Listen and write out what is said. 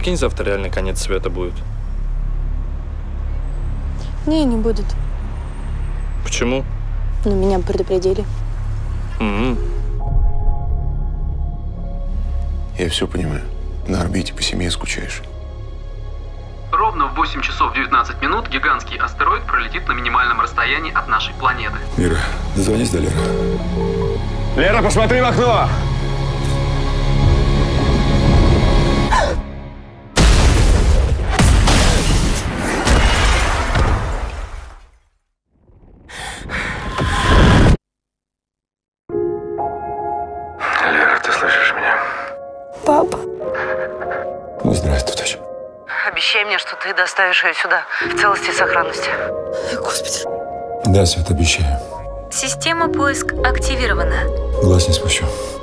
Прикинь, завтра реально конец света будет. Не будет. Почему? Но меня предупредили. Я все понимаю. На орбите по семье скучаешь. Ровно в 8 часов 19 минут гигантский астероид пролетит на минимальном расстоянии от нашей планеты. Мира, дозвонись до Леры. Лера, посмотри в окно! Лера, ты слышишь меня? Папа. Ну, здравствуй, дочь. Обещай мне, что ты доставишь ее сюда в целости и сохранности. Господи. Да, Свет, обещаю. Система поиск активирована. Глаз не спущу.